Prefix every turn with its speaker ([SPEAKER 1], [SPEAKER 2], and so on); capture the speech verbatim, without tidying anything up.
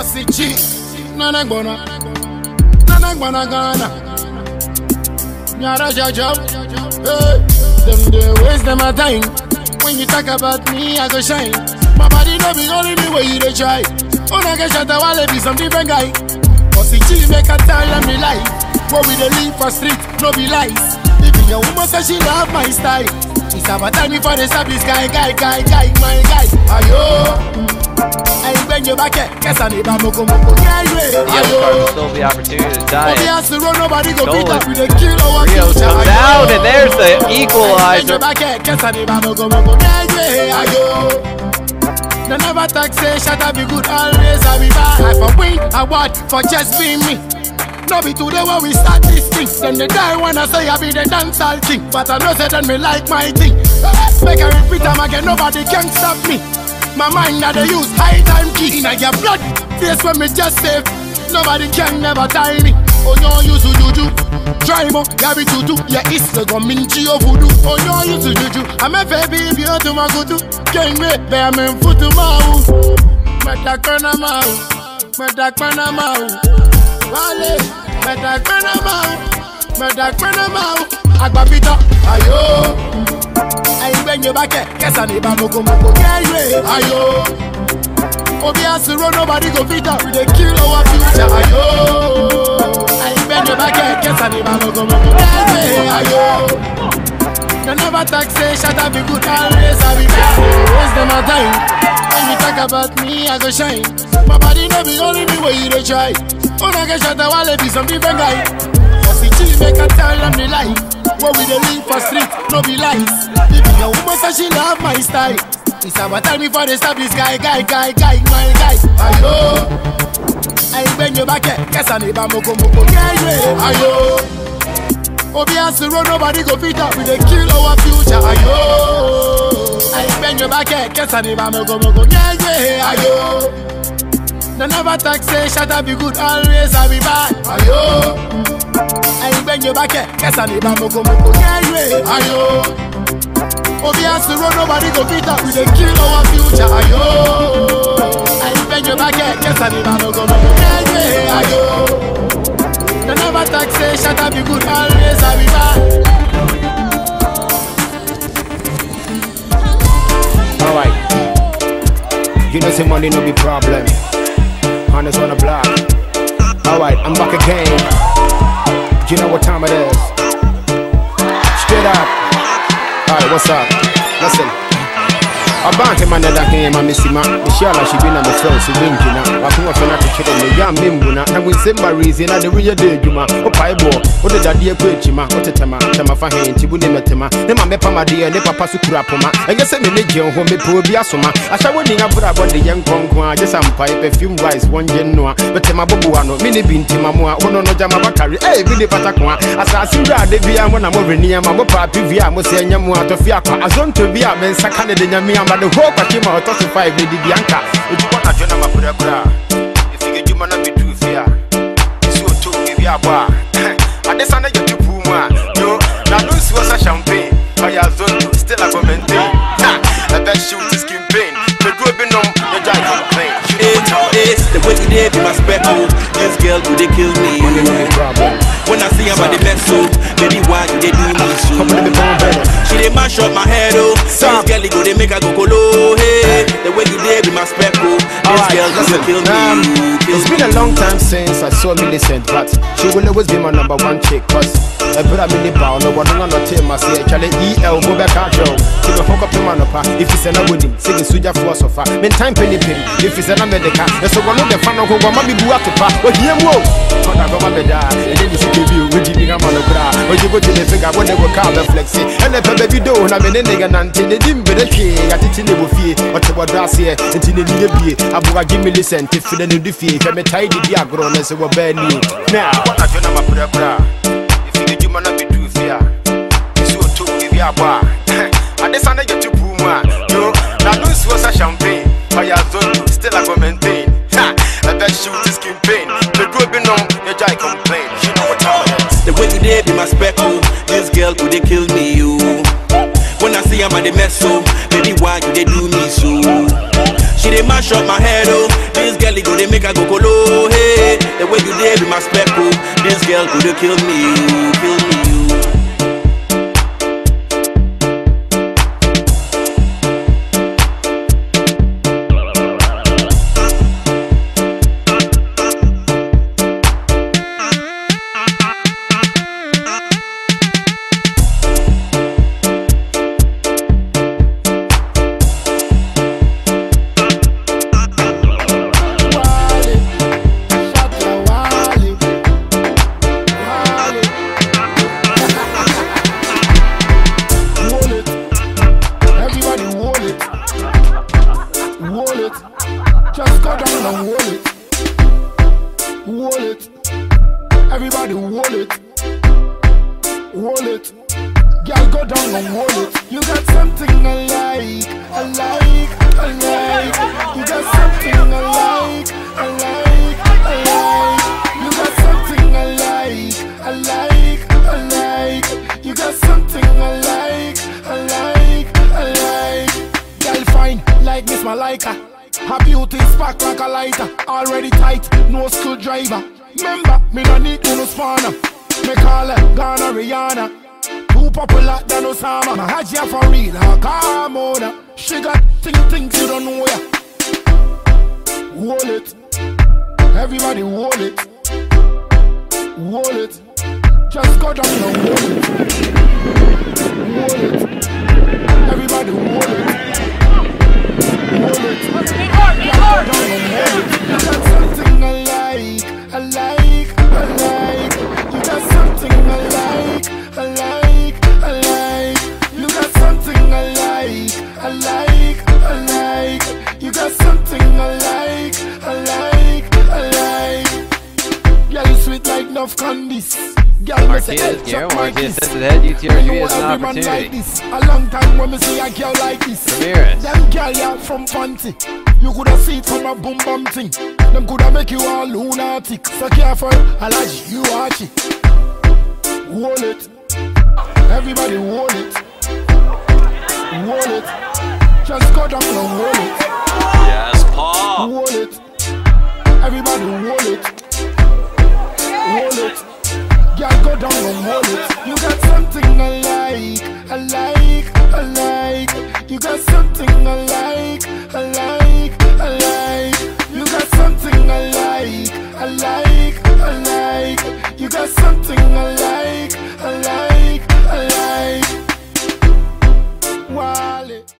[SPEAKER 1] Osichi, Nanagona, Nanagona Ghana, Nyara Jajab, hey, them they waste them a time. When you talk about me, I go shine. My body no be only the way you they try. Oh, I get shot, I wanna be some different guy. Osichi make a tell them the life. What we they live for street, no be lies. Even your woman says she love my style. It's about time for the service guy, guy, guy, guy, my guy. Ayo. I bend your back, guess I need a moko moko. Yeah, yeah.
[SPEAKER 2] Ayo. Still the opportunity to die.
[SPEAKER 1] Nobody go beat up with a
[SPEAKER 2] kill or Rios comes down, and there's the equalizer.
[SPEAKER 1] They never talk, say, shut up, be good, always I be bad. I for win, I want for just being me. No be today when we start this thing. Then they die when I say I be the dancehall king. But I know say then me like my thing. Make I repeat them again, nobody can stop me. My mind that they use high time key. In I get blood, face when me just save. Nobody can never tie me. Oh no, you to juju. Try mo, ya be tutu. Yeah, it's the gominchi of voodoo. Oh no, you to juju. I'm a baby if you to my kutu. Can't wait, bear me foot to mau. Metakana mau. Metakana mau. Wale. Metakana mau. Metakana mau. Agbapita. Ayo. I bend your back, guess I need a moko moko. Yeah, yeah. Ayo. Obviously, nobody go beat up with a kill our future. Ayo. I bend your back, guess I need a moko moko. Yeah, yeah. Ayo. They never talk, say, shut up, be good, always I be bad. Waste them a time. When you talk about me, I go shine. My body no be only the way you they try. Oh, I get shot, I wanna be some different guy. Osichi make a tell them the life. What we they live for street, no be lies. Even your woman says she love my style. It's about time before they stop this guy, guy, guy, guy, my guy. Ayo. I bend your back, guess I need a moko moko. Yeah, yeah. Ayo. Obviously, nobody go beat up with a kill our future. Ayo. I bend your back, guess I need a moko moko. Yeah, yeah. Ayo. They never talk, say, shut up, be good, always I be bad. Ayo. I bend your back, guess I need a moko moko. Yeah, yeah. Ayo. Obviously, nobody go beat up with a kill our future. Ayo. I bend your back, guess I need a moko moko. Yeah, yeah. Ayo. They never talk, say, shut up, be good, always I be bad.
[SPEAKER 3] Alright. You know say money no be problem. Honest on the block. Alright, I'm back again. You know what time it is. Straight up. Alright, what's up? Listen. I banned him another game, I miss him. Michelle, she been on the phone, she been in. I think I'm not to check on the young Mimbuna. And we send my reason at the real day, Juma. Oh, Pieball. What did that dear quit, Jima? What a tema, Tama Fahin, Tibuni Metema. Then my Mepa, dear, Nepa Passukrapoma. And yes, I mean, Legion, home, poor Biasoma. I shall win up about the young Conqua, just some pipe, perfume wise, one genoa. But Tema Bobuano, Mini Bin Timamua, one no Jama Bakari, eh, Billy Patakwa. As I see that, they be when I'm over near my Bopa, Pivia, Mosenia, to Fiaka, as on to be a man, Sakana de Yamia. The whole came out of five lady Bianca. If you want to join my brother, if you get you man be too fair, it's so to give you a bar. And this under your puma, yo, now lose was a champagne. I have done still a commenting. The best shoot is campaign. The group in them, the guy complain.
[SPEAKER 4] It's the way today be my speckle. This girl, do they kill me? When I see about the best so, baby, why do they do me so? She they mash up my head, oh. This girl, go they make her go colo. Hey, the way today be my speckle. This girl, do they kill me?
[SPEAKER 3] It's been a long time since I saw Millicent, but she will always be my number one chick. Cause I put a mini bow, no one on the team. I say, Charlie E L, go back out, Joe. She will hook up the man up. If it's an wedding, sing a suja for so far. Mean time penny penny. If it's an America, there's a one of the fan of who want to be boo up to pa. But here, whoa. Hold on, go my bed. And then you should give you, which you got on the bra. When you go to the figure, when they will call the flexi. And if a baby don't have an ending and until they didn't be the key, I did in the buffet. What's about that here? Until they didn't be. I will give me listen. If you didn't defeat, if I'm a tidy diagram, as a bad new. Now, what I don't know about bra. If you get you man up be too fair, it's so to give you a bar. And this under your puma, yo, now lose was a champagne. I have done still a commenting. Ha, I bet shoot is campaign. The group in them, the guy complain. You know what time it is.
[SPEAKER 4] The way today be my speckle. This girl, could they kill me, you? When I see I'm at the mess, so baby, why do they do me so? She they mash up my head, oh. This girl, go they make I go colo. Hey, the way you did with my speckle, this girl could kill me, kill me.
[SPEAKER 1] Just go down and hold it. Hold it. Everybody hold it. Hold it. Girl, go down and hold it. You got something I like, I like, I like. You got something I like, I like, I like. You got something I like, I like, I like. You got something I like, I like, I like. Girl, fine, like Miss Malika. Her beauty spark like a lighter. Already tight, no screwdriver. Remember, me no need no spanner. Me call her Ghana Rihanna. Too popular than Osama. My Hajia for real, her Carmona. She got thing things you don't know ya. Hold it. Everybody hold it. Hold it. Just go down and hold it. Hold it. Everybody hold it. Hold it. You got something I like, I like, I like. You got something I like, I like, I like. You got something I like, I like, I like. You got something I like, I like, I like. Yeah, you sweet like enough candies.
[SPEAKER 2] Martinez, Guillermo Martinez sends it ahead. U T R G has an opportunity.
[SPEAKER 1] A long time when me see a girl like this.
[SPEAKER 2] Ramirez.
[SPEAKER 1] Them girl ya from Fancy. You coulda see it from a boom bum thing. Them coulda make you all lunatic. So careful, Alaji, you watch it. Hold it. Everybody hold it. Hold it. Just go down and hold it.
[SPEAKER 5] Yes, Paul.
[SPEAKER 1] Hold it. Everybody hold it. Hold it. Girl, go down and hold it. You got something I like, I like, I like. You got something I like, I like, I like. You got something I like, I like, I like. You got something I like, I like.